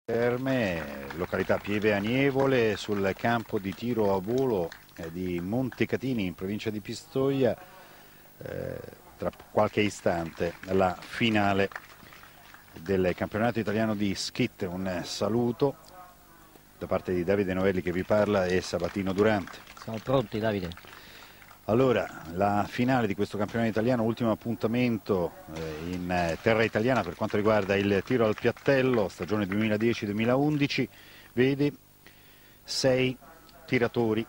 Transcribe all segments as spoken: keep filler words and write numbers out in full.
Terme, località Pieve Anievole, sul campo di tiro a volo eh, di Montecatini in provincia di Pistoia. Eh, tra qualche istante la finale del campionato italiano di skit. Un saluto da parte di Davide Novelli che vi parla e Sabatino Durante. Siamo pronti, Davide? Allora, la finale di questo campionato italiano, ultimo appuntamento eh, in eh, terra italiana per quanto riguarda il tiro al piattello, stagione duemiladieci duemilaundici, vede sei tiratori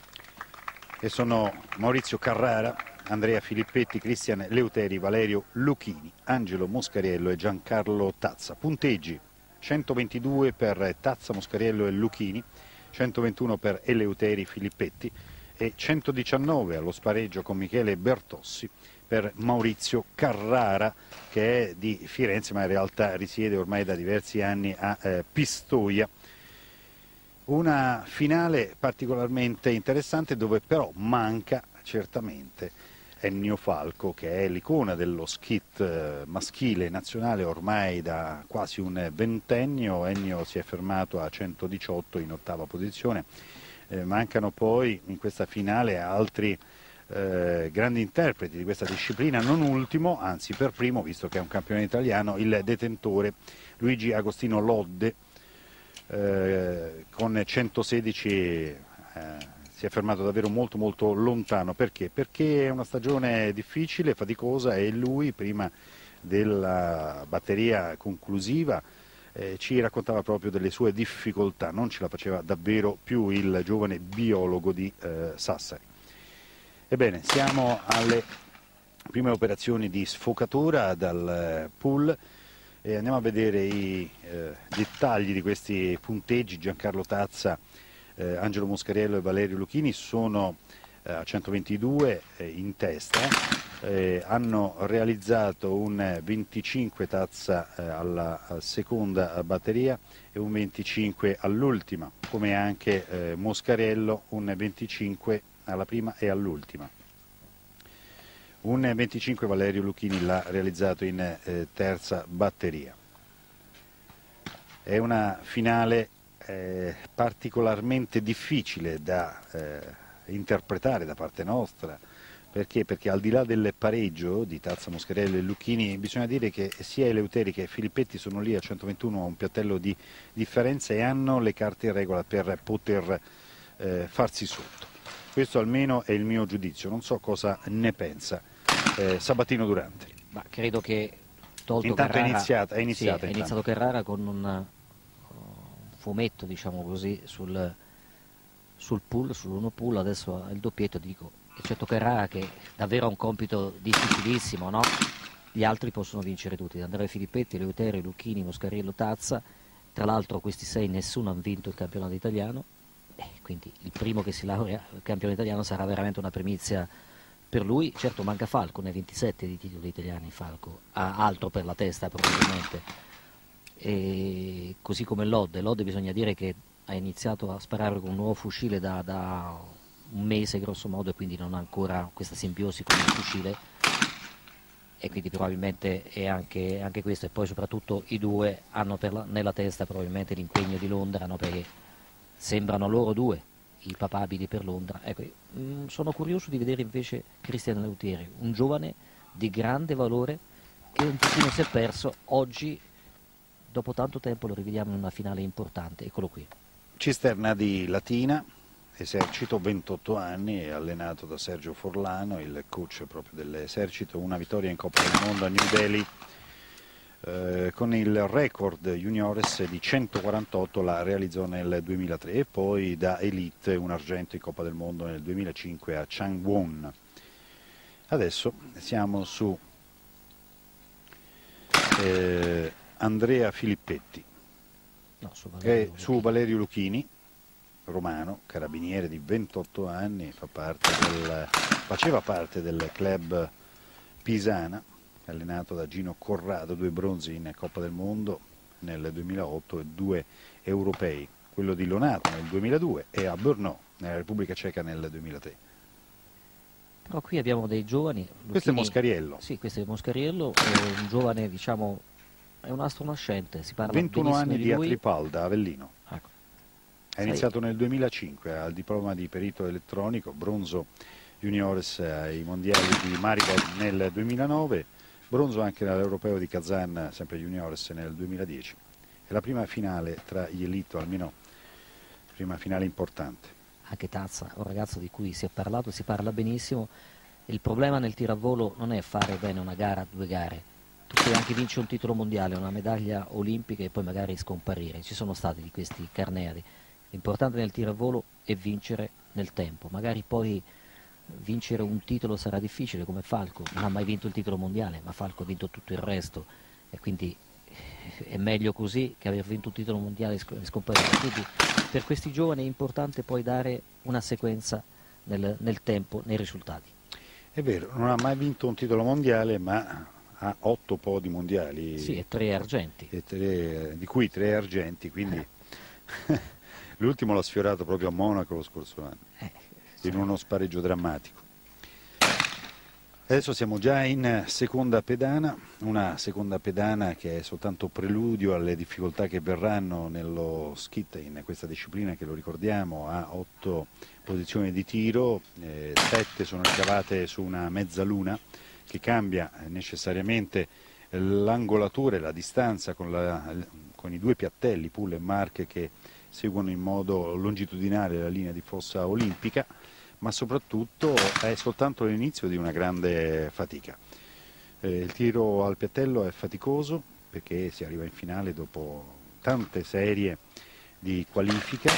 che sono Maurizio Carrara, Andrea Filippetti, Cristian Leuteri, Valerio Luchini, Angelo Moscariello e Giancarlo Tazza. Punteggi: centoventidue per Tazza, Moscariello e Luchini, centoventuno per Eleuteri, Filippetti e centodiciannove allo spareggio con Michele Bertossi per Maurizio Carrara, che è di Firenze ma in realtà risiede ormai da diversi anni a eh, Pistoia. Una finale particolarmente interessante dove però manca certamente Ennio Falco, che è l'icona dello skit eh, maschile nazionale ormai da quasi un ventennio. Ennio si è fermato a centodiciotto in ottava posizione. Eh, mancano poi in questa finale altri eh, grandi interpreti di questa disciplina, non ultimo, anzi per primo, visto che è un campione italiano, il detentore Luigi Agostino Lodde, eh, con centosedici eh, si è fermato davvero molto molto lontano. Perché? Perché è una stagione difficile, faticosa, e lui prima della batteria conclusiva Eh, ci raccontava proprio delle sue difficoltà, non ce la faceva davvero più il giovane biologo di eh, Sassari. Ebbene, siamo alle prime operazioni di sfocatura dal eh, pool e andiamo a vedere i eh, dettagli di questi punteggi. Giancarlo Tazza, eh, Angelo Moscariello e Valerio Luchini sono eh, a centoventidue eh, in testa. Eh, hanno realizzato un venticinque Tazza eh, alla seconda batteria e un venticinque all'ultima, come anche eh, Moscariello un venticinque alla prima e all'ultima. Un venticinque Valerio Luchini l'ha realizzato in eh, terza batteria. È una finale eh, particolarmente difficile da eh, interpretare da parte nostra. Perché? Perché al di là del pareggio di Tazza, Moscariello e Luchini, bisogna dire che sia Eleuteri che Filippetti sono lì a centoventuno, a un piattello di differenza, e hanno le carte in regola per poter eh, farsi sotto. Questo almeno è il mio giudizio, non so cosa ne pensa eh, Sabatino Durante. Ma credo che tolto Intanto Carrara, è iniziata, è iniziata. sì, è iniziato Carrara con un uh, fumetto, diciamo così, sul, sul pool, sull'uno pool, adesso ha il doppietto, dico. Eccetto Carrara, che davvero ha un compito difficilissimo, no? Gli altri possono vincere tutti: Andrea Filippetti, Leuteri, Luchini, Moscariello, Tazza. Tra l'altro questi sei nessuno ha vinto il campionato italiano, eh, quindi il primo che si laurea al campionato italiano sarà veramente una primizia per lui. Certo manca Falco, ne ha ventisette di titoli italiani. Falco ha altro per la testa probabilmente, e così come Lodde. Lodde bisogna dire che ha iniziato a sparare con un nuovo fucile da... da un mese grosso modo, e quindi non ha ancora questa simbiosi con il fucile, e quindi probabilmente è anche, anche questo. E poi soprattutto i due hanno per la, nella testa probabilmente l'impegno di Londra, no? Perché sembrano loro due i papabili per Londra. Ecco, mh, sono curioso di vedere invece Cristian Leuteri, un giovane di grande valore che un pochino si è perso. Oggi, dopo tanto tempo, lo rivediamo in una finale importante. Eccolo qui. Cisterna di Latina, esercito, ventotto anni, è allenato da Sergio Forlano, il coach proprio dell'esercito. Una vittoria in Coppa del Mondo a New Delhi, eh, con il record juniores di centoquarantotto, la realizzò nel duemilatré, e poi da elite un argento in Coppa del Mondo nel duemilacinque a Changwon. Adesso siamo su eh, Andrea Filippetti, No, su Valerio, e su Valerio Luchini, romano, carabiniere di ventotto anni, fa parte del, faceva parte del club Pisana, allenato da Gino Corrado, due bronzi in Coppa del Mondo nel duemilaotto e due europei, quello di Lonato nel duemiladue e a Brno nella Repubblica Ceca nel duemilatré. Però qui abbiamo dei giovani. Luchini, questo è Moscariello. Sì, questo è Moscariello, è un giovane, diciamo, è un astro nascente, si parla ventuno benissimo anni di di lui. Atripalda, Avellino. Ecco. È iniziato nel duemilacinque al diploma di perito elettronico, bronzo juniores ai mondiali di Maribor nel duemilanove, bronzo anche all'Europeo di Kazan, sempre juniores, nel duemiladieci. È la prima finale tra gli elite, almeno prima finale importante. Anche Tazza, un ragazzo di cui si è parlato, si parla benissimo. Il problema nel tiro a volo non è fare bene una gara, due gare. Tu puoi anche vincere un titolo mondiale, una medaglia olimpica e poi magari scomparire. Ci sono stati di questi carneadi. L'importante nel tiro a volo è vincere nel tempo. Magari poi vincere un titolo sarà difficile, come Falco. Non ha mai vinto il titolo mondiale, ma Falco ha vinto tutto il resto. E quindi è meglio così che aver vinto un titolo mondiale e scomparire. Quindi per questi giovani è importante poi dare una sequenza nel, nel tempo, nei risultati. È vero, non ha mai vinto un titolo mondiale, ma ha otto podi mondiali. Sì, e tre argenti. E tre, di cui tre argenti, quindi l'ultimo l'ha sfiorato proprio a Monaco lo scorso anno, Eh, in uno spareggio drammatico. Adesso siamo già in seconda pedana, una seconda pedana che è soltanto preludio alle difficoltà che verranno nello skit, in questa disciplina che, lo ricordiamo, ha otto posizioni di tiro, eh, sette sono ricavate su una mezzaluna che cambia necessariamente l'angolatura e la distanza con, la, con i due piattelli, Pull e Mark, che seguono in modo longitudinale la linea di fossa olimpica, ma soprattutto è soltanto l'inizio di una grande fatica. Eh, il tiro al piattello è faticoso perché si arriva in finale dopo tante serie di qualifica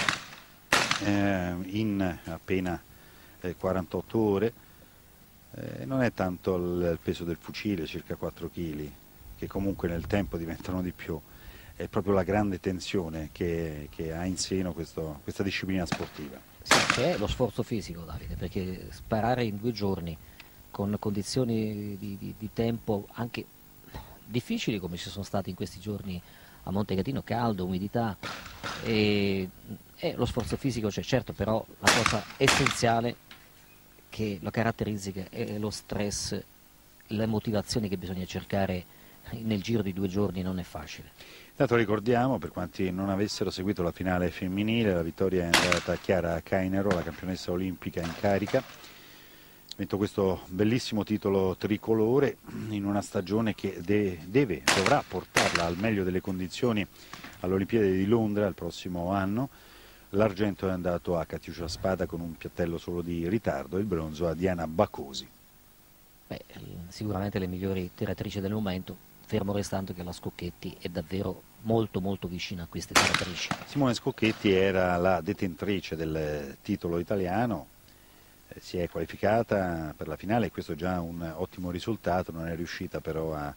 eh, in appena eh, quarantotto ore. Eh, non è tanto il, il peso del fucile, circa quattro chili, che comunque nel tempo diventano di più, è proprio la grande tensione che, che ha in seno questo, questa disciplina sportiva. Sì, c'è lo sforzo fisico, Davide, perché sparare in due giorni con condizioni di, di, di tempo anche difficili come ci sono stati in questi giorni a Montegatino, caldo, umidità, e, e lo sforzo fisico c'è, certo, però la cosa essenziale che lo caratterizza è lo stress, le motivazioni che bisogna cercare nel giro di due giorni non è facile. Intanto ricordiamo, per quanti non avessero seguito la finale femminile, la vittoria è andata a Chiara Cainero, la campionessa olimpica in carica. Ha vinto questo bellissimo titolo tricolore in una stagione che de deve, dovrà portarla al meglio delle condizioni alle Olimpiadi di Londra il prossimo anno. L'argento è andato a Catiuscia Spada con un piattello solo di ritardo, il bronzo a Diana Bacosi. Beh, sicuramente le migliori tiratrici del momento, fermo restando che la Scocchetti è davvero molto molto vicina a queste tiratrici. Simone Scocchetti era la detentrice del titolo italiano, eh, si è qualificata per la finale e questo è già un ottimo risultato, non è riuscita però a,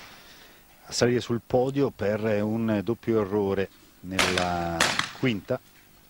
a salire sul podio per un doppio errore nella quinta.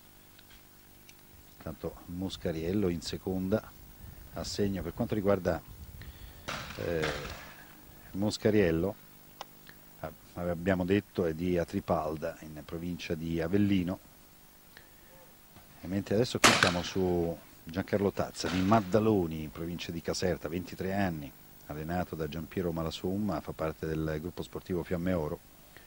Tanto Moscariello in seconda a segno per quanto riguarda eh, Moscariello, abbiamo detto è di Atripalda in provincia di Avellino, e mentre adesso qui siamo su Giancarlo Tazza di Maddaloni in provincia di Caserta, ventitré anni, allenato da Giampiero Malasumma, fa parte del gruppo sportivo Fiamme Oro.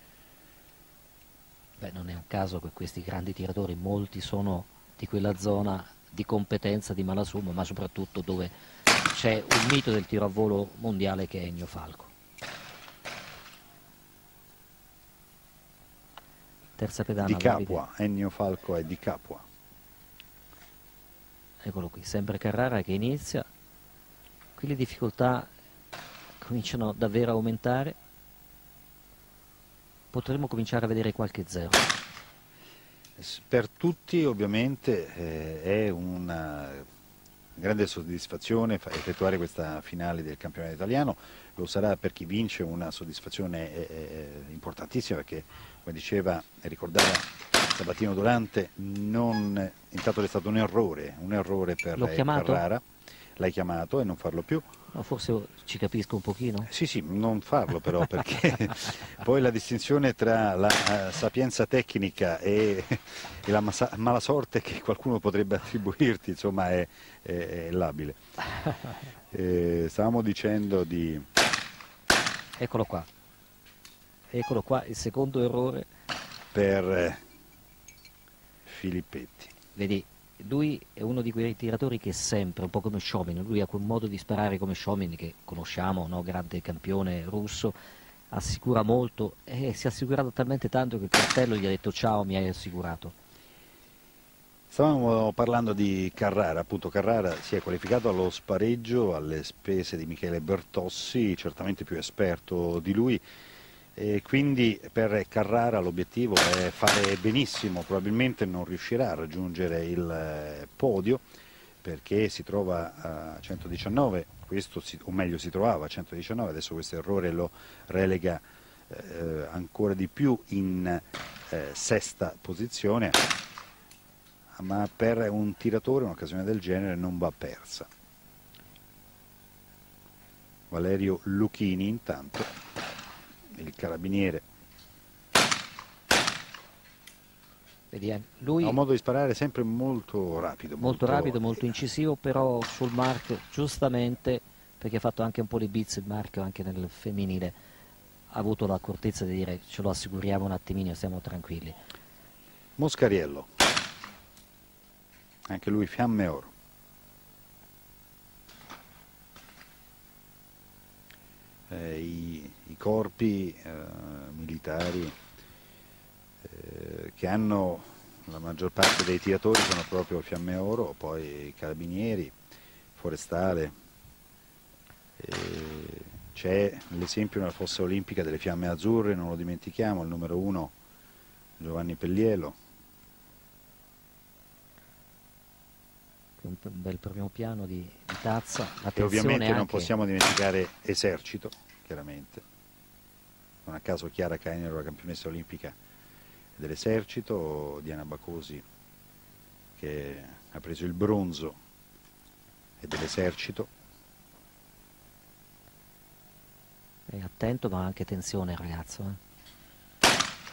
Beh, non è un caso che questi grandi tiratori, molti sono di quella zona di competenza di Malasumma, ma soprattutto dove c'è un mito del tiro a volo mondiale che è Ennio Falco. Terza pedana di Capua, Ennio Falco è di Capua. Eccolo qui, sempre Carrara che inizia. Qui le difficoltà cominciano davvero a aumentare. Potremmo cominciare a vedere qualche zero. Per tutti ovviamente eh, è una grande soddisfazione effettuare questa finale del campionato italiano, lo sarà per chi vince una soddisfazione eh, importantissima perché, come diceva e ricordava Sabatino Durante, non, intanto è stato un errore, un errore per Carrara, l'hai chiamato e non farlo più. No, forse ci capisco un pochino. Sì, sì, non farlo però perché poi la distinzione tra la uh, sapienza tecnica e, e la mala sorte che qualcuno potrebbe attribuirti, insomma, è, è, è labile. Eh, stavamo dicendo di... Eccolo qua. Eccolo qua, il secondo errore per eh, Filippetti. Vedi, lui è uno di quei tiratori che sempre, un po' come Shomin, lui ha quel modo di sparare come Shomin che conosciamo, no? Grande campione russo, assicura molto e si è assicurato talmente tanto che il cartello gli ha detto ciao, mi hai assicurato. Stavamo parlando di Carrara, appunto Carrara si è qualificato allo spareggio alle spese di Michele Bertossi, certamente più esperto di lui, e quindi per Carrara l'obiettivo è fare benissimo, probabilmente non riuscirà a raggiungere il podio perché si trova a centodiciannove, questo si, o meglio si trovava a centodiciannove, adesso questo errore lo relega eh, ancora di più in eh, sesta posizione. Ma per un tiratore un'occasione del genere non va persa. Valerio Lucchini intanto, il carabiniere. Vedi, lui ha un modo di sparare sempre molto rapido. Molto, molto rapido, molto incisivo, però sul Mark giustamente, perché ha fatto anche un po' di blitz il Mark anche nel femminile, ha avuto l'accortezza di dire ce lo assicuriamo un attimino, stiamo tranquilli. Moscariello. Anche lui fiamme oro. Eh, i, i corpi eh, militari eh, che hanno la maggior parte dei tiratori sono proprio fiamme oro, poi i carabinieri, forestale. Eh, c'è l'esempio nella fossa olimpica delle fiamme azzurre, non lo dimentichiamo, il numero uno Giovanni Pellielo. Un bel primo piano di, di Tazza. E ovviamente anche... non possiamo dimenticare Esercito, chiaramente. Non a caso Chiara Cainero, la campionessa olimpica dell'Esercito, Diana Bacosi che ha preso il bronzo e dell'Esercito. È attento ma anche tensione il ragazzo. Eh.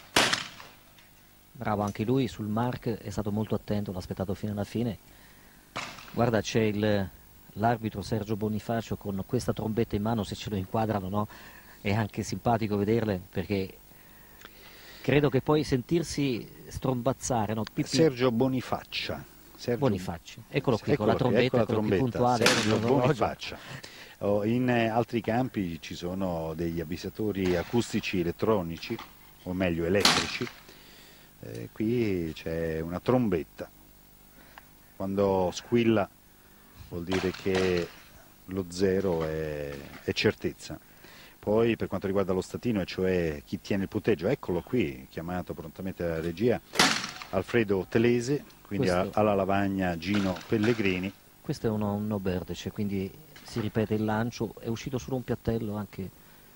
Bravo anche lui sul Mark, è stato molto attento, l'ha aspettato fino alla fine. Guarda, c'è l'arbitro Sergio Bonifacio con questa trombetta in mano, se ce lo inquadrano, no? È anche simpatico vederle perché credo che poi sentirsi strombazzare, no? Pipì. Sergio Bonifaccia. Sergio... Bonifacia, eccolo qui, eccolo con la trombetta, ecco la trombetta. puntuale. Sergio Bonifaccia. Oh, in altri campi ci sono degli avvisatori acustici elettronici, o meglio elettrici, eh, qui c'è una trombetta. Quando squilla vuol dire che lo zero è, è certezza. Poi per quanto riguarda lo statino, e cioè chi tiene il punteggio, eccolo qui, chiamato prontamente alla regia, Alfredo Telese, quindi Questo... alla lavagna Gino Pellegrini. Questo è uno, un no bird, cioè quindi si ripete il lancio, è uscito solo un piattello anche.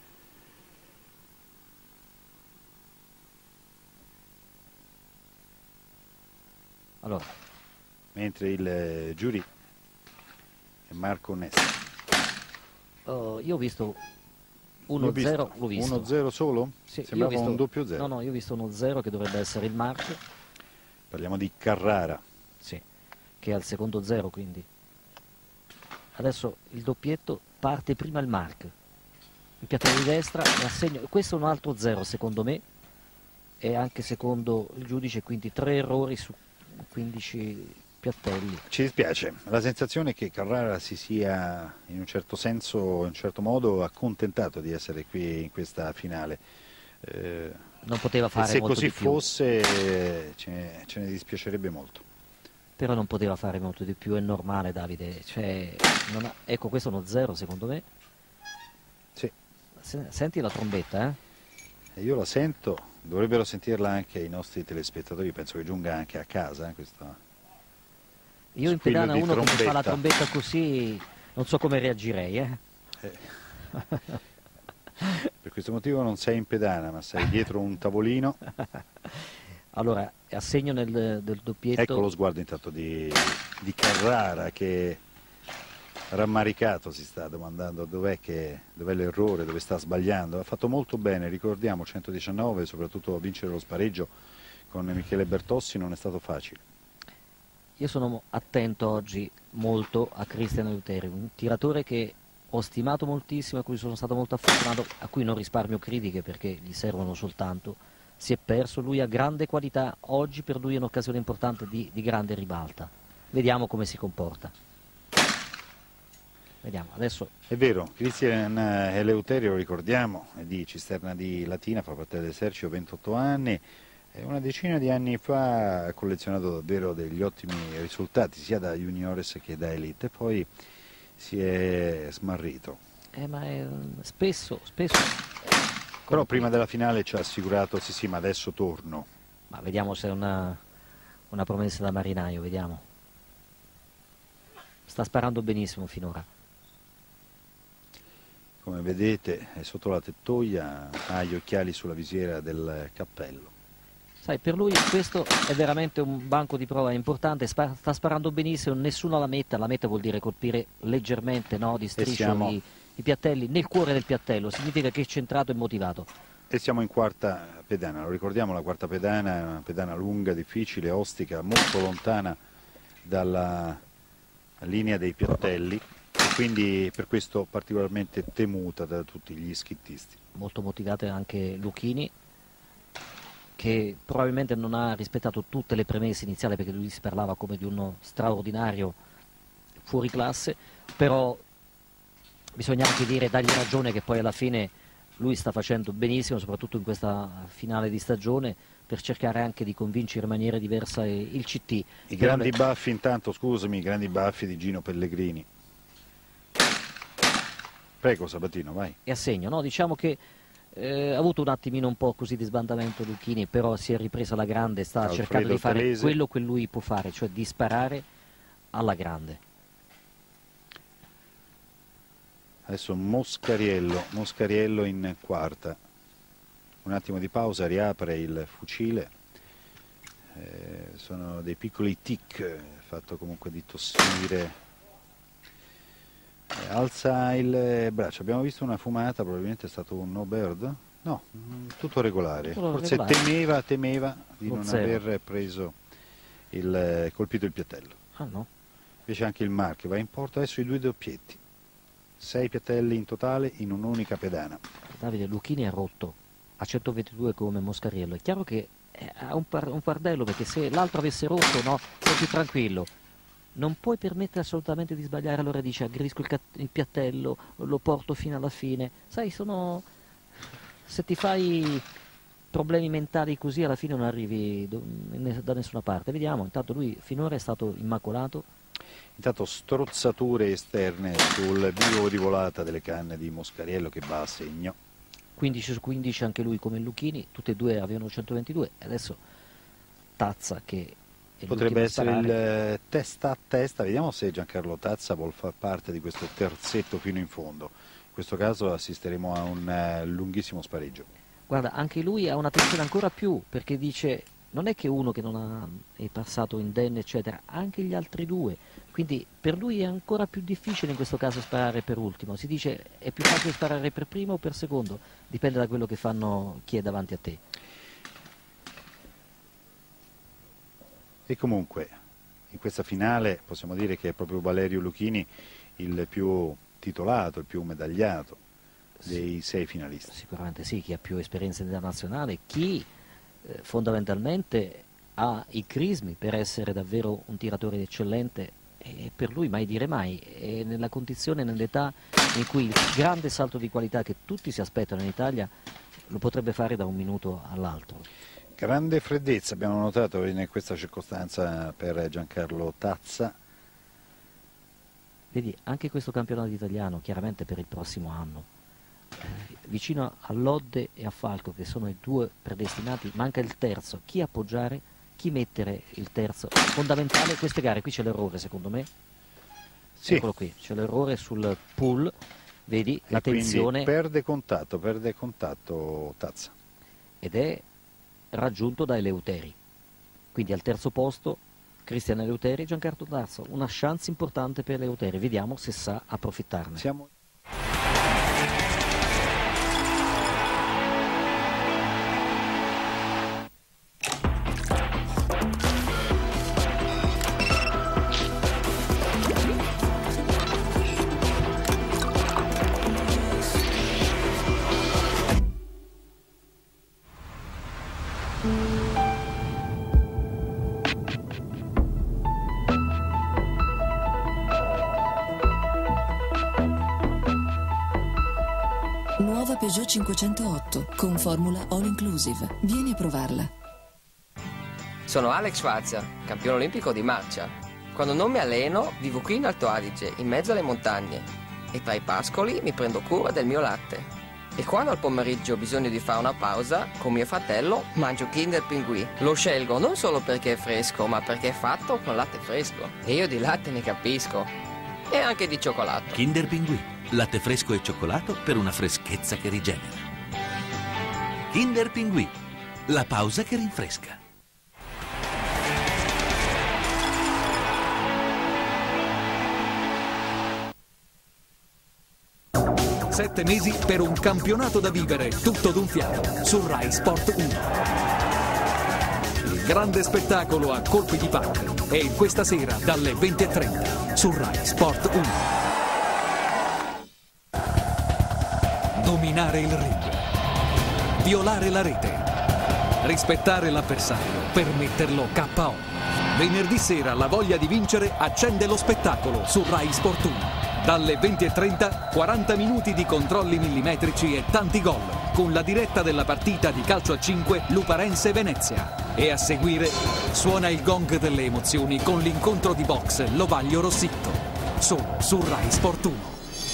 Allora. Mentre il giurì è Marco Nesta. Uh, io ho visto uno zero, l'ho visto. uno zero solo? Sì, sembrava visto, un doppio zero. No, no, io ho visto uno zero che dovrebbe essere il Mark. Parliamo di Carrara. Sì, che è al secondo zero, quindi. Adesso il doppietto, parte prima il Mark. Il piattello di destra e assegno. Questo è un altro zero secondo me, e anche secondo il giudice, quindi tre errori su quindici piattelli. Ci dispiace, la sensazione è che Carrara si sia in un certo senso, in un certo modo accontentato di essere qui in questa finale. Eh, non poteva fare se molto così di più. fosse ce ne, ce ne dispiacerebbe molto. Però non poteva fare molto di più, è normale Davide. Cioè, non ha... Ecco, questo è uno zero secondo me. Sì. Senti la trombetta, eh? E io la sento, dovrebbero sentirla anche i nostri telespettatori, penso che giunga anche a casa eh, questa... Io in pedana uno trombetta. Che fa la trombetta così non so come reagirei. Eh? Eh. Per questo motivo non sei in pedana, ma sei dietro un tavolino. Allora, assegno nel, del doppietto. Ecco lo sguardo intanto di, di Carrara che rammaricato si sta domandando dov'è dov l'errore, dove sta sbagliando. Ha fatto molto bene, ricordiamo, centodiciannove, soprattutto vincere lo spareggio con Michele Bertossi non è stato facile. Io sono attento oggi molto a Cristian Luteri, un tiratore che ho stimato moltissimo, a cui sono stato molto affezionato, a cui non risparmio critiche perché gli servono soltanto. Si è perso, lui ha grande qualità, oggi per lui è un'occasione importante di, di grande ribalta. Vediamo come si comporta. Vediamo, adesso... È vero, Cristian Eleuterio, ricordiamo, è di Cisterna di Latina, fa parte dell'esercito, ventotto anni, e una decina di anni fa ha collezionato davvero degli ottimi risultati, sia da juniores che da elite, poi si è smarrito. Eh, ma è, spesso, spesso... Però prima della finale ci ha assicurato, sì sì, ma adesso torno. Ma vediamo se è una, una promessa da marinaio, vediamo. Sta sparando benissimo finora. Come vedete è sotto la tettoia, ha gli occhiali sulla visiera del cappello. Sai, per lui questo è veramente un banco di prova importante, sta sparando benissimo, nessuno la metta, la metta vuol dire colpire leggermente, no, di striscio siamo... i, i piattelli, nel cuore del piattello, significa che è centrato e motivato. E siamo in quarta pedana, lo ricordiamo, la quarta pedana è una pedana lunga, difficile, ostica, molto lontana dalla linea dei piattelli e quindi per questo particolarmente temuta da tutti gli schittisti. Molto motivate anche Luchini, che probabilmente non ha rispettato tutte le premesse iniziali perché lui si parlava come di uno straordinario fuori classe, però bisogna anche dire, dargli ragione che poi alla fine lui sta facendo benissimo, soprattutto in questa finale di stagione, per cercare anche di convincere in maniera diversa il C T. I grandi le... baffi intanto, scusami, i grandi baffi di Gino Pellegrini. Prego Sabatino, vai. E a segno, no? Diciamo che eh, ha avuto un attimino un po' così di sbandamento Luchini, però si è ripresa alla grande, sta Alfredo cercando di fare Telese. quello che lui può fare, cioè di sparare alla grande. Adesso Moscariello, Moscariello in quarta. Un attimo di pausa, riapre il fucile. Eh, sono dei piccoli tic, fatto comunque di tossire. Eh, alza il braccio, abbiamo visto una fumata, probabilmente è stato un no bird? No, tutto regolare. Tutto Forse regolare. temeva, temeva di Lo non zero. aver preso il, colpito il piattello. Ah no? Invece anche il marchio va in porto, adesso i due doppietti. Sei piattelli in totale in un'unica pedana. Davide, Luchini è rotto a centoventidue come Moscariello. È chiaro che ha un, par un fardello, perché se l'altro avesse rotto, no, sei più tranquillo. Non puoi permettere assolutamente di sbagliare, allora dice aggredisco il, il piattello, lo porto fino alla fine. Sai, sono... se ti fai problemi mentali così alla fine non arrivi da nessuna parte. Vediamo, intanto lui finora è stato immacolato. Intanto strozzature esterne sul vivo di volata delle canne di Moscariello che va a segno. quindici su quindici anche lui come Luchini, tutti e due avevano centoventidue, e adesso Tazza che è potrebbe essere sparare. il testa a testa, vediamo se Giancarlo Tazza vuol far parte di questo terzetto fino in fondo. In questo caso assisteremo a un uh, lunghissimo spareggio. Guarda, anche lui ha una tensione ancora più, perché dice non è che uno che non ha, è passato indenne eccetera, anche gli altri due, quindi per lui è ancora più difficile in questo caso sparare per ultimo. Si dice è più facile sparare per primo o per secondo, dipende da quello che fanno chi è davanti a te. E comunque in questa finale possiamo dire che è proprio Valerio Luchini il più titolato, il più medagliato dei sì, sei finalisti. Sicuramente sì, chi ha più esperienza internazionale, chi eh, fondamentalmente ha i crismi per essere davvero un tiratore eccellente, e per lui mai dire mai, è nella condizione, nell'età in cui il grande salto di qualità che tutti si aspettano in Italia lo potrebbe fare da un minuto all'altro. Grande freddezza abbiamo notato in questa circostanza per Giancarlo Tazza. Vedi, anche questo campionato italiano, chiaramente per il prossimo anno, eh, vicino a Lodde e a Falco, che sono i due predestinati, manca il terzo. Chi appoggiare? Chi mettere il terzo? Fondamentale queste gare, qui c'è l'errore secondo me. Sì. Eccolo qui, c'è l'errore sul pull, vedi e la tensione. Perde contatto, perde contatto Tazza. Ed è raggiunto da Eleuteri. Quindi al terzo posto Cristian Eleuteri e Giancarlo Tazza, una chance importante per Eleuteri, vediamo se sa approfittarne. Siamo... Peugeot cinquecentootto con formula all inclusive. Vieni a provarla. Sono Alex Schwarzer, campione olimpico di marcia. Quando non mi alleno, vivo qui in Alto Adige, in mezzo alle montagne. E tra i pascoli mi prendo cura del mio latte. E quando al pomeriggio ho bisogno di fare una pausa, con mio fratello mangio Kinder Pinguì. Lo scelgo non solo perché è fresco, ma perché è fatto con latte fresco. E io di latte ne capisco. E anche di cioccolato. Kinder Pinguì, latte fresco e cioccolato per una freschezza che rigenera. Kinder Pinguì, la pausa che rinfresca. Sette mesi per un campionato da vivere tutto d'un fiato su Rai Sport uno. Il grande spettacolo a colpi di pacca è questa sera dalle venti e trenta su Rai Sport uno. Dominare il ring, violare la rete, rispettare l'avversario per metterlo K O. Venerdì sera la voglia di vincere accende lo spettacolo su Rai Sport uno. Dalle venti e trenta, quaranta minuti di controlli millimetrici e tanti gol, con la diretta della partita di calcio a cinque Luparense-Venezia. E a seguire suona il gong delle emozioni con l'incontro di box Lovaglio-Rossitto, solo su Rai Sport uno.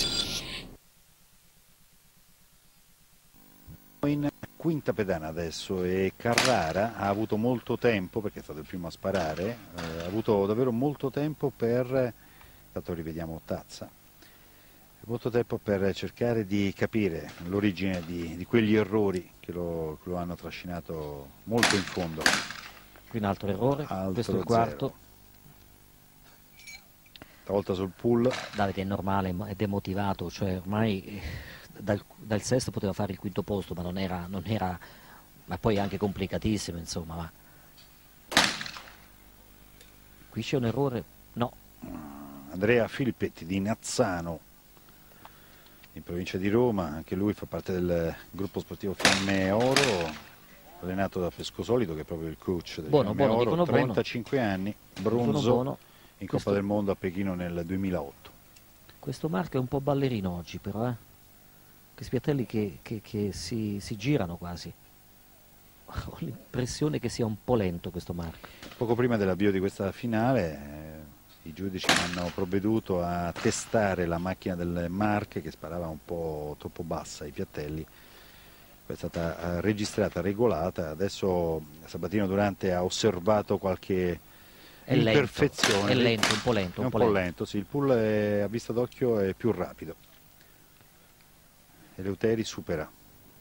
In quinta pedana adesso e Carrara ha avuto molto tempo, perché è stato il primo a sparare, eh, ha avuto davvero molto tempo per, intanto rivediamo Tazza, molto tempo per cercare di capire l'origine di, di quegli errori che lo, che lo hanno trascinato molto in fondo. Qui un altro errore, Altro questo è il quarto. Stavolta sul pull. Davide è normale, è demotivato, cioè ormai dal, dal sesto poteva fare il quinto posto, ma non era, non era, ma poi anche complicatissimo, insomma. Ma... Qui c'è un errore? No. Andrea Filippetti di Nazzano, in provincia di Roma, anche lui fa parte del gruppo sportivo Fiamme Oro, allenato da Pescosolido, che è proprio il coach del buono, Fiamme buono, Oro, dicono trentacinque buono. anni, bronzo Buono, buono. in Questo... Coppa del Mondo a Pechino nel duemilaotto. Questo Marco è un po' ballerino oggi però, eh? Che spiatelli che, che, che si, si girano quasi. Ho l'impressione che sia un po' lento questo Marco. Poco prima dell'avvio di questa finale eh, i giudici hanno provveduto a testare la macchina del Marche, che sparava un po' troppo bassa ai piattelli. Poi è stata eh, registrata, regolata. Adesso Sabatino Durante ha osservato qualche È imperfezione. Lento, è lento, un po' lento. È un, un po' po' lento, lento, sì, il pull è, a vista d'occhio è più rapido. Eleuteri supera.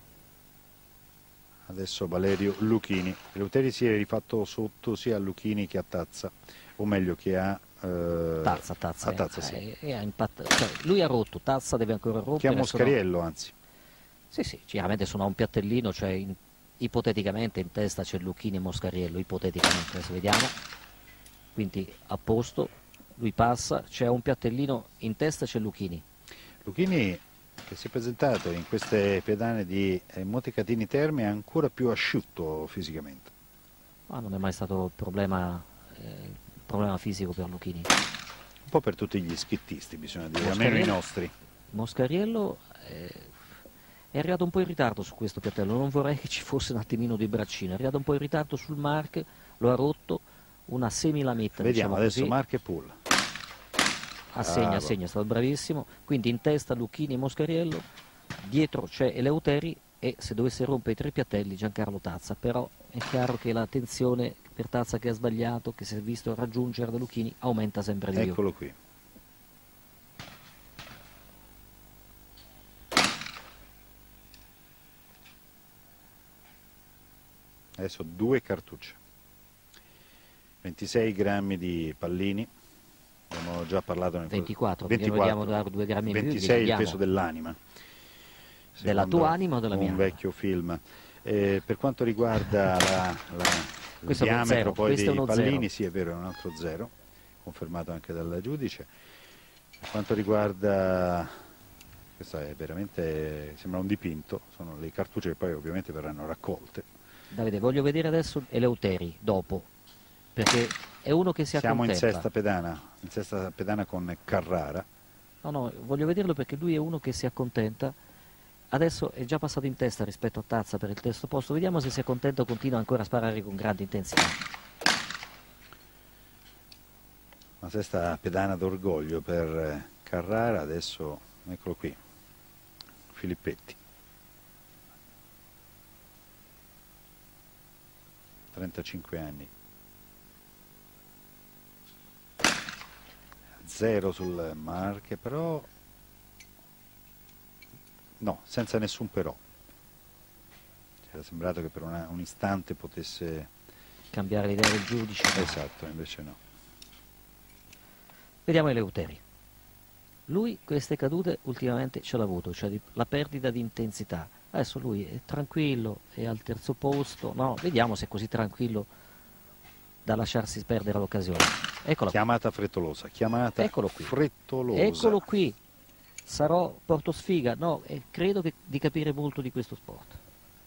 Adesso Valerio Lucchini. Eleuteri si è rifatto sotto sia a Lucchini che a Tazza, o meglio che a eh, Tazza, Tazza, a Tazza eh, sì. eh, eh, impatt- cioè, lui ha rotto, Tazza deve ancora rompere. Che a Moscariello, sono... anzi. Sì, sì, chiaramente sono a un piattellino, cioè in... ipoteticamente in testa c'è Lucchini e Moscariello, ipoteticamente, adesso vediamo. Quindi a posto, lui passa, c'è un piattellino in testa, c'è Lucchini. Lucchini, che si è presentato in queste pedane di eh, Montecatini Terme, è ancora più asciutto fisicamente. Ma non è mai stato problema, eh, problema fisico per Lucchini. Un po' per tutti gli schittisti, bisogna dire, Moscariello, almeno i nostri. Moscariello eh, è arrivato un po' in ritardo su questo piattello, non vorrei che ci fosse un attimino di braccino, è arrivato un po' in ritardo sul Marche, lo ha rotto, una semilametta. Vediamo diciamo adesso così. Marche Pull. Assegna, Bravo. assegna, è stato bravissimo. Quindi in testa Lucchini e Moscariello, dietro c'è Eleuteri e se dovesse rompere i tre piattelli Giancarlo Tazza. Però è chiaro che la tensione per Tazza, che ha sbagliato, che si è visto raggiungere da Lucchini, aumenta sempre di più. Eccolo qui. Adesso due cartucce. ventisei grammi di pallini. Abbiamo già parlato nel ventiquattro, ventiquattro, vogliamo dare due grammi in più, ventisei il decidiamo. peso dell'anima. Della tua anima o della mia un anima? vecchio film. Eh, per quanto riguarda la, la, il Questo è uno diametro zero, poi questo è dei uno pallini, zero. sì è vero, è un altro zero, confermato anche dal giudice. Per quanto riguarda, questo è veramente, sembra un dipinto, sono le cartucce che poi ovviamente verranno raccolte. Davide, voglio vedere adesso Eleuteri dopo, perché è uno che si Siamo in accontenta. sesta pedana, in sesta pedana con Carrara. No, no, voglio vederlo perché lui è uno che si accontenta adesso è già passato in testa rispetto a Tazza per il terzo posto. Vediamo se si è contento o continua ancora a sparare con grande intensità. Una sesta pedana d'orgoglio per Carrara, adesso eccolo qui, Filippetti. trentacinque anni. Zero sul Marche, però no, senza nessun però. Era sembrato che per una, un istante potesse Cambiare l'idea del giudice. Esatto, invece no. Vediamo Eleuteri. Lui queste cadute ultimamente ce l'ha avuto, cioè di, la perdita di intensità. Adesso lui è tranquillo, è al terzo posto. No, vediamo se è così tranquillo da lasciarsi perdere l'occasione. Eccola qui. Chiamata frettolosa, chiamata Eccolo qui. frettolosa. Eccolo qui. Sarò portosfiga? No, e credo che, di capire molto di questo sport.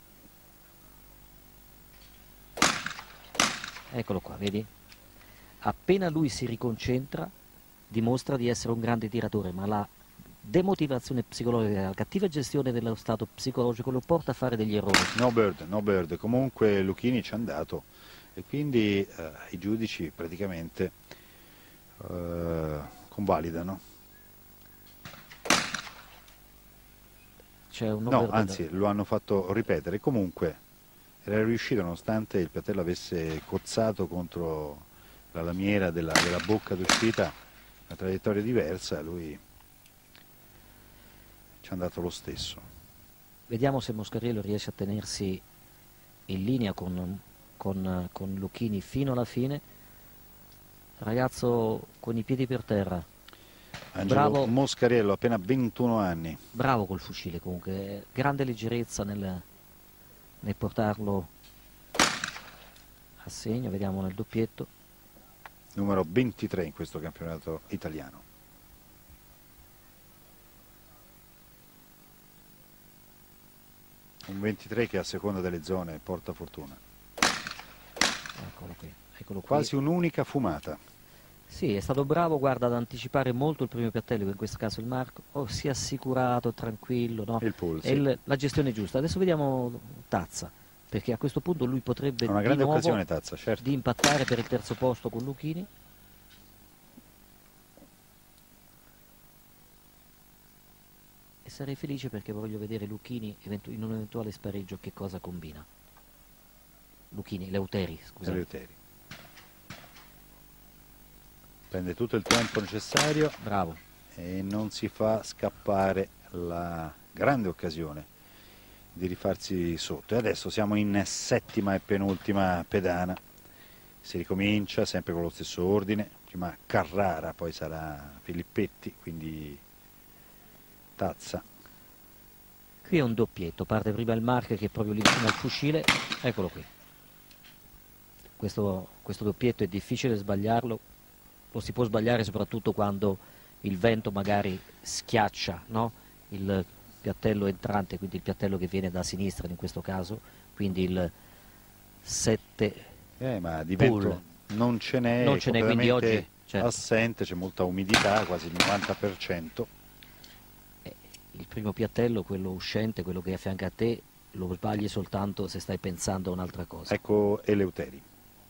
Eccolo qua, vedi? Appena lui si riconcentra, dimostra di essere un grande tiratore, ma la demotivazione psicologica, la cattiva gestione dello stato psicologico lo porta a fare degli errori. No bird, no bird. Comunque Lucchini ci è andato e quindi eh, i giudici praticamente eh, convalidano. C'è un No, overdose. anzi lo hanno fatto ripetere. Comunque era riuscito, nonostante il piattello avesse cozzato contro la lamiera della, della bocca d'uscita, una traiettoria diversa, lui ci è andato lo stesso. Vediamo se Moscariello riesce a tenersi in linea con, con, con Lucchini fino alla fine. Ragazzo con i piedi per terra. Angelo Bravo. Moscariello, appena ventuno anni. Bravo col fucile comunque, grande leggerezza nel, nel portarlo a segno. Vediamo nel doppietto. Numero ventitré in questo campionato italiano. Un ventitré che a seconda delle zone porta fortuna. Eccolo qui, eccolo qui. Quasi un'unica fumata. Sì, è stato bravo, guarda, ad anticipare molto il primo piattello, che in questo caso il Marco. Oh, si è assicurato, tranquillo, no? Il polso. È il- la gestione giusta. Adesso vediamo Tazza, perché a questo punto lui potrebbe Una di grande nuovo occasione Tazza, certo. di impattare per il terzo posto con Lucchini. E sarei felice perché voglio vedere Lucchini eventu- in un eventuale spareggio che cosa combina. Lucchini, Leuteri, scusa. Eleuteri. Prende tutto il tempo necessario Bravo. e non si fa scappare la grande occasione di rifarsi sotto. E adesso siamo in settima e penultima pedana. Si ricomincia sempre con lo stesso ordine. Prima Carrara, poi sarà Filippetti, quindi Tazza. Qui è un doppietto, parte prima il Marche che è proprio lì vicino al fucile. Eccolo qui. Questo, questo doppietto è difficile sbagliarlo, lo si può sbagliare soprattutto quando il vento magari schiaccia, no? Il piattello entrante, quindi il piattello che viene da sinistra in questo caso, quindi il sette Eh, ma di Pull. vento non ce n'è, Non ce n'è, quindi completamente oggi, certo. assente, c'è molta umidità, quasi il novanta per cento. eh, il primo piattello, quello uscente, quello che è a fianco a te, lo sbagli soltanto se stai pensando a un'altra cosa. Ecco Eleuteri.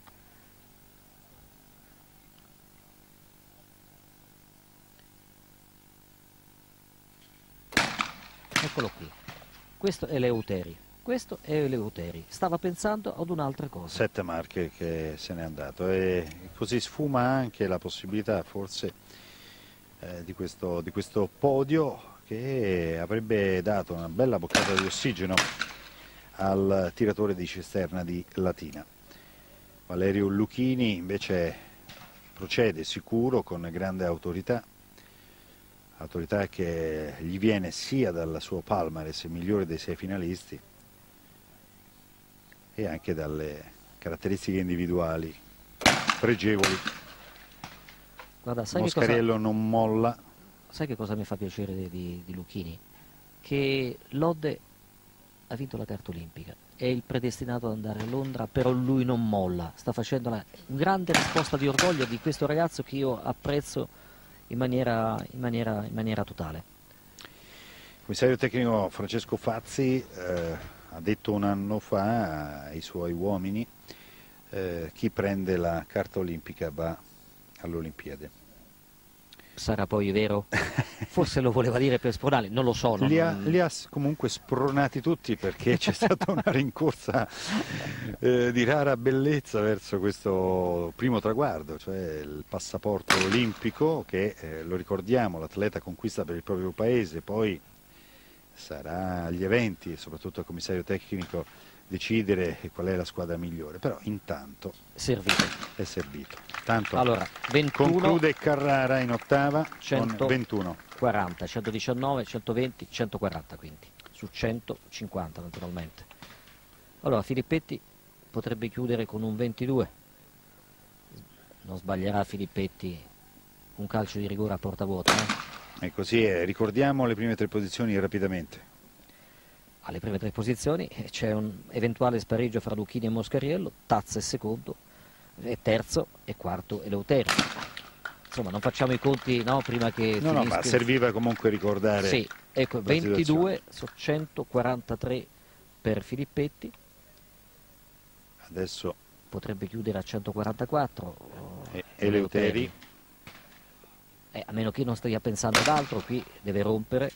Eccolo qui. Questo è Eleuteri. Questo è Eleuteri. Stava pensando ad un'altra cosa. Sette Marche che se n'è andato e così sfuma anche la possibilità forse eh, di, questo, di questo podio che avrebbe dato una bella boccata di ossigeno al tiratore di cisterna di Latina. Valerio Lucchini invece procede sicuro con grande autorità, autorità che gli viene sia dal suo palmarès migliore dei sei finalisti e anche dalle caratteristiche individuali pregevoli. Guarda, sai che cosa... Moscariello non molla. Sai che cosa mi fa piacere di, di, di Lucchini? Che Lodde ha vinto la carta olimpica, è il predestinato ad andare a Londra, però lui non molla, sta facendo una grande risposta di orgoglio di questo ragazzo che io apprezzo in maniera, in maniera, in maniera totale. commissario tecnico Francesco Fazzi eh, ha detto un anno fa ai suoi uomini eh, chi prende la carta olimpica va all'Olimpiade. Sarà poi vero? Forse lo voleva dire per spronarli, non lo so. Non... Li, ha, li ha comunque spronati tutti, perché c'è stata una rincorsa eh, di rara bellezza verso questo primo traguardo, cioè il passaporto olimpico che, eh, lo ricordiamo, l'atleta conquista per il proprio paese, poi sarà agli eventi e soprattutto al commissario tecnico decidere qual è la squadra migliore, però intanto servito. è servito. Tanto allora, ventuno, conclude Carrara in ottava cento, con ventuno. quaranta, centodiciannove, centoventi, centoquaranta, quindi su centocinquanta naturalmente. Allora Filippetti potrebbe chiudere con un ventidue, non sbaglierà Filippetti un calcio di rigore a porta vuota, eh? E così è. Ricordiamo le prime tre posizioni rapidamente. Alle prime tre posizioni c'è un eventuale spareggio fra Lucchini e Moscariello, Tazza è secondo, e terzo e quarto Eleuterio. Insomma, non facciamo i conti, no, prima che no, no, ma serviva comunque ricordare. Sì, ecco, ventidue su centoquarantatré per Filippetti. Adesso potrebbe chiudere a centoquarantaquattro. E Eleuteri. Eh, a meno che non stia pensando ad altro, qui deve rompere.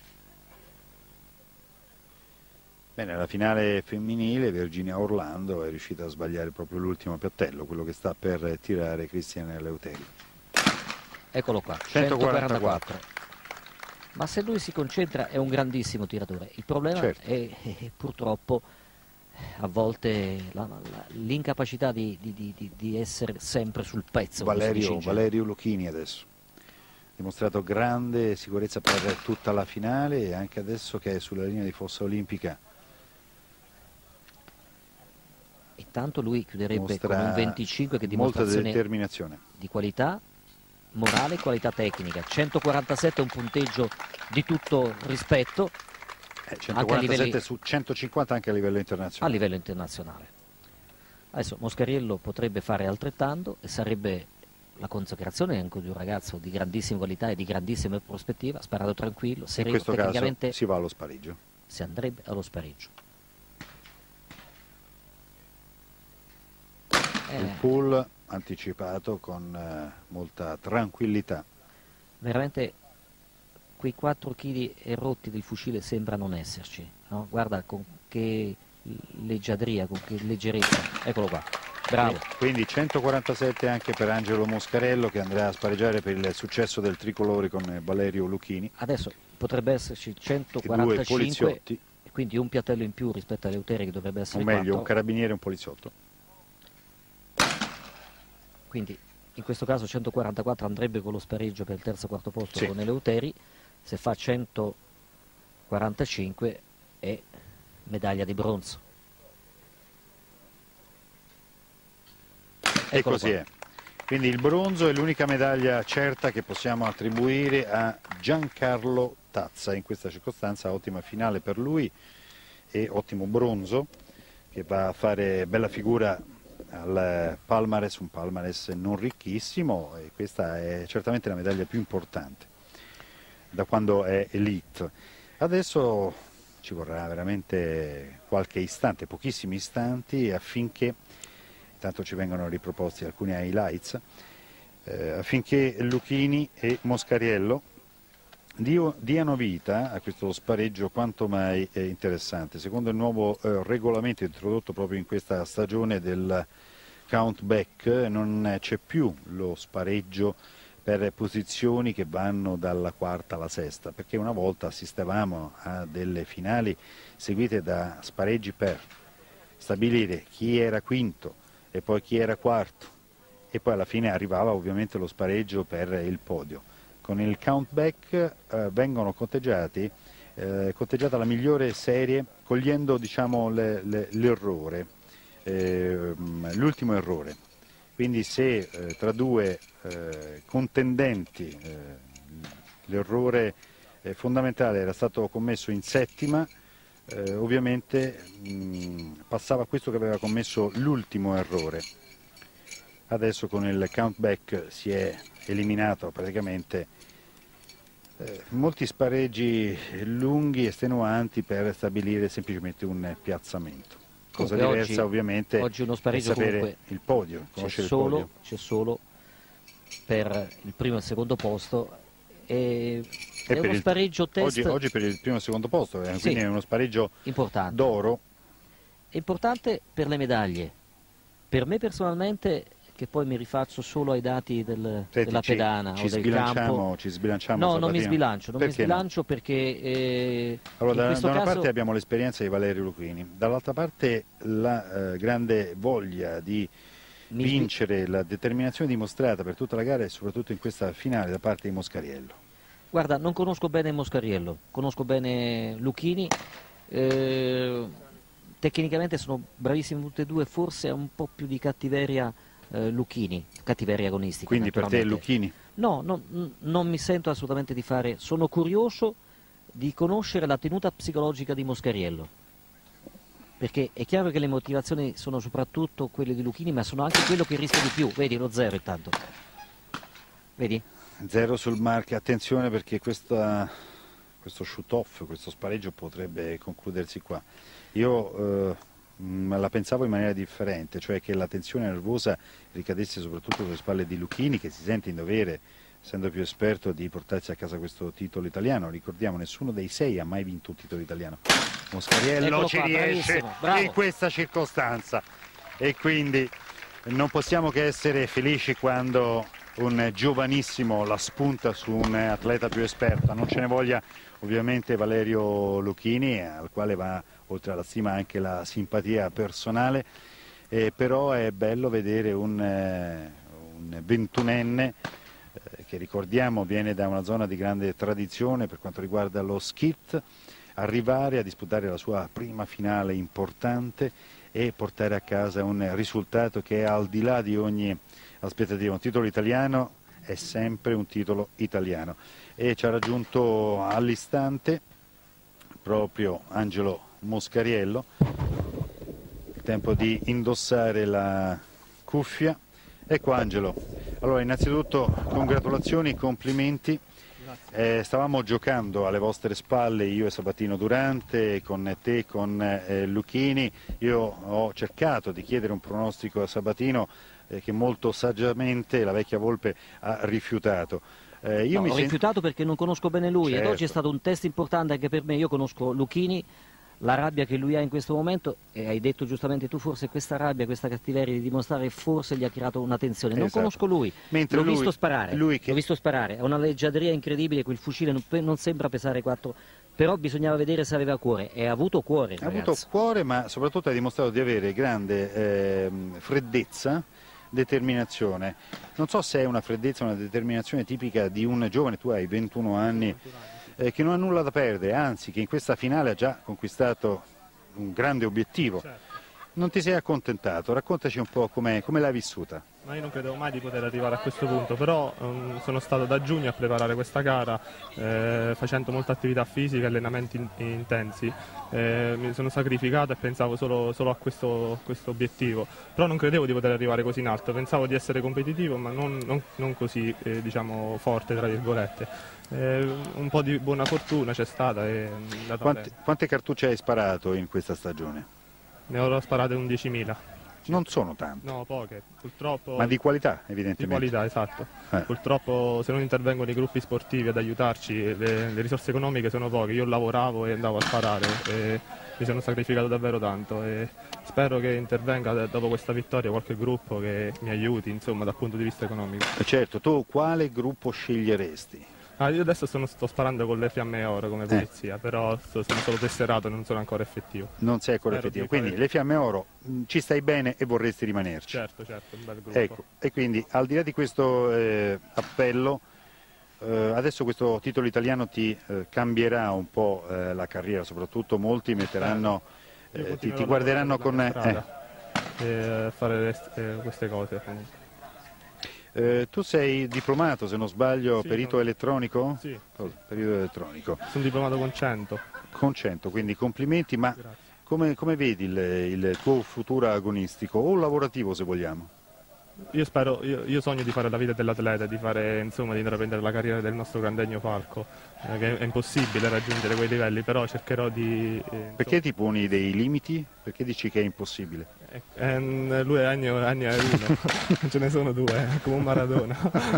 Bene, alla finale femminile Virginia Orlando è riuscita a sbagliare proprio l'ultimo piattello, quello che sta per tirare Cristian Eleuteri. Eccolo qua, centoquarantaquattro. Ma se lui si concentra è un grandissimo tiratore. Il problema certo. è, è purtroppo a volte l'incapacità di, di, di, di essere sempre sul pezzo. Valerio, Valerio Lucchini adesso ha dimostrato grande sicurezza per tutta la finale e anche adesso che è sulla linea di fossa olimpica. Intanto lui chiuderebbe con un venticinque, che dimostra molta determinazione di qualità morale e qualità tecnica. centoquarantasette è un punteggio di tutto rispetto, eh, centoquarantasette livelli... su centocinquanta anche a livello internazionale. A livello internazionale. Adesso Moscariello potrebbe fare altrettanto e sarebbe la consacrazione anche di un ragazzo di grandissima qualità e di grandissima prospettiva, sparato tranquillo, sereno. In questo tecnicamente caso si va allo spareggio. Si andrebbe allo spareggio. Il pool anticipato con eh, molta tranquillità. Veramente quei quattro chili e rotti del fucile sembra non esserci, no? Guarda con che leggiadria, con che leggerezza. Eccolo qua, bravo. Quindi centoquarantasette anche per Angelo Moscarello, che andrà a spareggiare per il successo del tricolore con Valerio Lucchini. Adesso potrebbe esserci centoquarantacinque, quindi un piattello in più rispetto a Eleuterio, che dovrebbe essere o meglio quattro. Un carabiniere e un poliziotto. Quindi in questo caso centoquarantaquattro andrebbe con lo spareggio per il terzo e quarto posto sì. con Eleuteri. Se fa centoquarantacinque è medaglia di bronzo. E così qua. È. Quindi il bronzo è l'unica medaglia certa che possiamo attribuire a Giancarlo Tazza. In questa circostanza ottima finale per lui e ottimo bronzo, che va a fare bella figura al palmares, un palmares non ricchissimo, e questa è certamente la medaglia più importante da quando è elite. Adesso ci vorrà veramente qualche istante, pochissimi istanti, affinché, intanto ci vengono riproposti alcuni highlights, eh, affinché Lucchini e Moscariello dio, diano vita a questo spareggio quanto mai eh, interessante. Secondo il nuovo eh, regolamento introdotto proprio in questa stagione del count back, non c'è più lo spareggio per posizioni che vanno dalla quarta alla sesta, perché una volta assistevamo a delle finali seguite da spareggi per stabilire chi era quinto e poi chi era quarto, e poi alla fine arrivava ovviamente lo spareggio per il podio. Con il count back eh, vengono conteggiati, eh, conteggiata la migliore serie, cogliendo, diciamo, l'errore, eh, l'ultimo errore. Quindi se eh, tra due eh, contendenti eh, l'errore eh, fondamentale era stato commesso in settima, eh, ovviamente mh, passava questo che aveva commesso l'ultimo errore. Adesso con il count back si è eliminato praticamente Eh, molti spareggi lunghi, estenuanti per stabilire semplicemente un piazzamento. Cosa Comunque diversa oggi, ovviamente oggi uno è spareggio sapere il podio, c'è conoscere il solo, podio. c'è solo per il primo e il secondo posto e, E è per uno il- spareggio test Oggi, oggi per il primo e il secondo posto, eh, Sì. quindi è uno spareggio importante. d'oro. È importante per le medaglie. Per me personalmente, che poi mi rifaccio solo ai dati del- Senti, della ci- pedana ci o del sbilanciamo, campo. ci sbilanciamo, No, non mi Sabatino? sbilancio, non mi Perché no? sbilancio perché eh, Allora, in da, questo da una caso parte abbiamo l'esperienza di Valerio Luchini, dall'altra parte la eh, grande voglia di mi sbi- vincere, la determinazione dimostrata per tutta la gara e soprattutto in questa finale da parte di Moscariello. Guarda, non conosco bene Moscariello, conosco bene Luchini, eh, tecnicamente sono bravissimi tutti e due, forse ha un po' più di cattiveria eh, Luchini, cattiveria agonistica. Quindi per te è naturalmente. Luchini? No, no, n- non mi sento assolutamente di fare, sono curioso di conoscere la tenuta psicologica di Moscariello, perché è chiaro che le motivazioni sono soprattutto quelle di Luchini, ma sono anche quello che rischia di più, vedi lo zero intanto, vedi? Zero sul marca, attenzione perché questa, questo shoot-off, questo spareggio potrebbe concludersi qua. Io eh, mh, la pensavo in maniera differente, cioè che la tensione nervosa ricadesse soprattutto sulle spalle di Luchini, che si sente in dovere, essendo più esperto, di portarsi a casa questo titolo italiano. Ricordiamo, nessuno dei sei ha mai vinto un titolo italiano. Moscariello Eccolo ci qua, riesce bravissimo, bravo. in questa circostanza e quindi non possiamo che essere felici quando un giovanissimo la spunta su un atleta più esperto. Non ce ne voglia ovviamente Valerio Luchini, al quale va oltre alla stima anche la simpatia personale, eh, però è bello vedere un, eh, un ventunenne eh, che ricordiamo viene da una zona di grande tradizione per quanto riguarda lo skit, arrivare a disputare la sua prima finale importante e portare a casa un risultato che è al di là di ogni aspettativa. Un titolo italiano è sempre un titolo italiano e ci ha raggiunto all'istante proprio Angelo Moscariello, il tempo di indossare la cuffia. Ecco Angelo, allora innanzitutto congratulazioni, complimenti. Eh, stavamo giocando alle vostre spalle io e Sabatino Durante, con te, con eh, Luchini. Io ho cercato di chiedere un pronostico a Sabatino eh, che molto saggiamente la vecchia Volpe ha rifiutato. Eh, io No, mi ho sen- rifiutato perché non conosco bene lui ed Certo. oggi è stato un test importante anche per me. Io conosco Luchini, la rabbia che lui ha in questo momento, e hai detto giustamente tu, forse questa rabbia, questa cattiveria di dimostrare forse gli ha creato una tensione. Non Esatto. conosco lui, Mentre l'ho lui- visto sparare, lui che- l'ho visto sparare, ha una leggiadria incredibile, quel fucile non, non sembra pesare quattro, però bisognava vedere se aveva cuore, e ha avuto cuore il Ha avuto ragazzo. cuore, ma soprattutto ha dimostrato di avere grande ehm, freddezza, determinazione. Non so se è una freddezza, una determinazione tipica di un giovane, tu hai ventuno anni, eh, che non ha nulla da perdere, anzi che in questa finale ha già conquistato un grande obiettivo. Non ti sei accontentato, raccontaci un po' come l'hai vissuta. Ma io non credevo mai di poter arrivare a questo punto, però um, sono stato da giugno a preparare questa gara eh, facendo molta attività fisica, allenamenti in- intensi, eh, mi sono sacrificato e pensavo solo, solo a questo, questo obiettivo, però non credevo di poter arrivare così in alto, pensavo di essere competitivo ma non, non- non così eh, diciamo, forte tra virgolette. Eh, un po' di buona fortuna c'è stata e mm, è andata Quante, bene. quante cartucce hai sparato in questa stagione? Ne ho sparate undicimila, Non sono tante, no poche, purtroppo. ma di qualità Di evidentemente. qualità, esatto. Eh. Purtroppo se non intervengono i gruppi sportivi ad aiutarci, le, le risorse economiche sono poche. Io lavoravo e andavo a sparare e mi sono sacrificato davvero tanto e spero che intervenga dopo questa vittoria qualche gruppo che mi aiuti, insomma, dal punto di vista economico. E certo, tu quale gruppo sceglieresti? Ah, io adesso sono- sto sparando con le Fiamme Oro come polizia, però sto- sono solo tesserato e non sono ancora effettivo. Non sei ancora Spero effettivo, di quindi fare- le Fiamme Oro mh, ci stai bene e vorresti rimanerci. Certo, certo, un bel gruppo. Ecco, e quindi al di là di questo eh, appello, eh, adesso questo titolo italiano ti eh, cambierà un po' eh, la carriera, soprattutto molti metteranno, Io eh, ti, continuerò ti a guarderanno lavorare con... per la eh, mia strada e fare le- eh, queste cose. eh, tu sei diplomato, se non sbaglio, Sì, perito sono- elettronico? Sì, Cosa? Perito elettronico, sono diplomato con cento. con cento, quindi complimenti, ma Grazie. come, come vedi il, il tuo futuro agonistico o lavorativo se vogliamo? Io spero, io, io sogno di fare la vita dell'atleta, di fare, insomma, di intraprendere la carriera del nostro Candegno Falco, eh, che è impossibile raggiungere quei livelli, però cercherò di... Eh, Perché ti poni dei limiti? Perché dici che è impossibile? eh, eh, lui è anni, anni è uno, ce ne sono due, come un Maradona.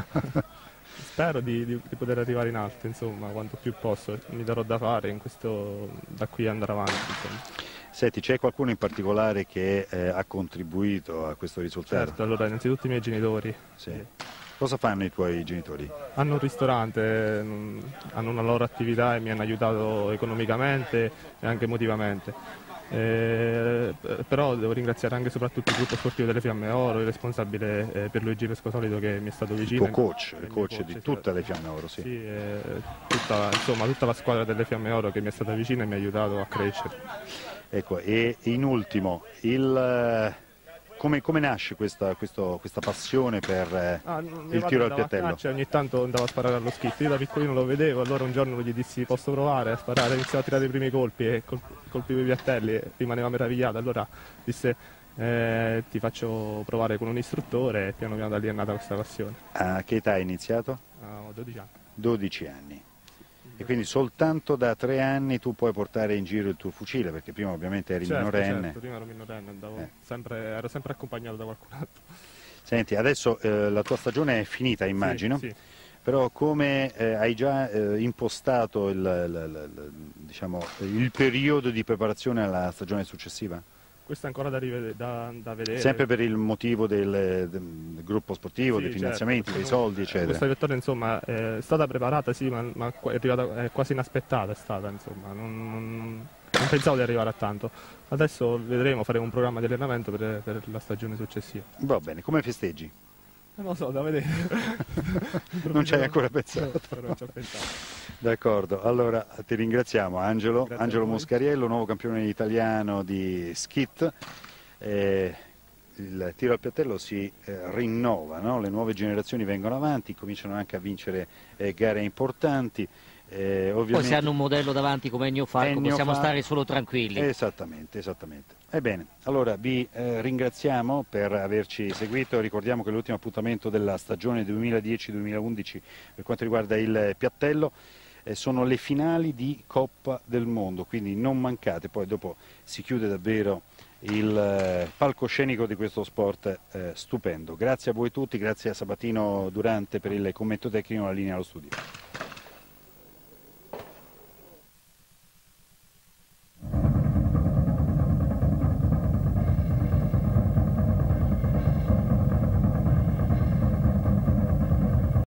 Spero di, di, di poter arrivare in alto, insomma, quanto più posso, mi darò da fare in questo, da qui andare avanti, insomma. Senti, c'è qualcuno in particolare che eh, ha contribuito a questo risultato? Certo, allora innanzitutto i miei genitori. Sì. Cosa fanno i tuoi genitori? Hanno un ristorante, hanno una loro attività e mi hanno aiutato economicamente e anche emotivamente. Eh, però devo ringraziare anche e soprattutto il gruppo sportivo delle Fiamme Oro, il responsabile eh, Pierluigi Pescosolito che mi è stato vicino. Il tuo coach, il coach, coach di tutte le Fiamme Oro, sì. Sì, eh, tutta, insomma, tutta la squadra delle Fiamme Oro che mi è stata vicina e mi ha aiutato a crescere. Ecco, e in ultimo, il, come, come nasce questa, questo, questa passione per eh, ah, il tiro al piattello? Caccia, ogni tanto andavo a sparare allo skit, io da piccolino lo vedevo, allora un giorno gli dissi posso provare a sparare, iniziavo a tirare i primi colpi e col, colpivo i piattelli e rimaneva meravigliato, allora disse eh, ti faccio provare con un istruttore e piano piano da lì è nata questa passione. A che età hai iniziato? Ho dodici anni. dodici anni. E quindi soltanto da tre anni tu puoi portare in giro il tuo fucile, perché prima ovviamente eri certo, minorenne. Certo, prima ero minorenne, andavo eh. sempre, ero sempre accompagnato da qualcun altro. Senti, adesso eh, la tua stagione è finita, immagino, sì, sì. Però come eh, hai già eh, impostato il, il, il, diciamo, il periodo di preparazione alla stagione successiva? Questo è ancora da, da, da vedere. Sempre per il motivo del, del gruppo sportivo, sì, dei finanziamenti, certo, dei soldi, eccetera. Questa vittoria insomma è stata preparata, sì, ma, ma è arrivata, è quasi inaspettata, è stata, insomma, non, non, non pensavo di arrivare a tanto. Adesso vedremo, faremo un programma di allenamento per, per la stagione successiva. Va bene, come festeggi? Non lo so, da vedere. Non ci hai ancora pensato? No, non ci ho pensato. D'accordo, allora ti ringraziamo Angelo, Grazie Angelo Moscariello, nuovo campione italiano di skit. Eh, il tiro al piattello si eh, rinnova, no? Le nuove generazioni vengono avanti, cominciano anche a vincere eh, gare importanti. Eh, ovviamente... Poi se hanno un modello davanti come Ennio Falco Ennio possiamo Falco... stare solo tranquilli. Esattamente, esattamente. Ebbene, allora vi eh, ringraziamo per averci seguito, ricordiamo che l'ultimo appuntamento della stagione duemiladieci duemilaundici per quanto riguarda il piattello eh, sono le finali di Coppa del Mondo, quindi non mancate, poi dopo si chiude davvero il eh, palcoscenico di questo sport eh, stupendo. Grazie a voi tutti, grazie a Sabatino Durante per il commento tecnico, la linea allo studio.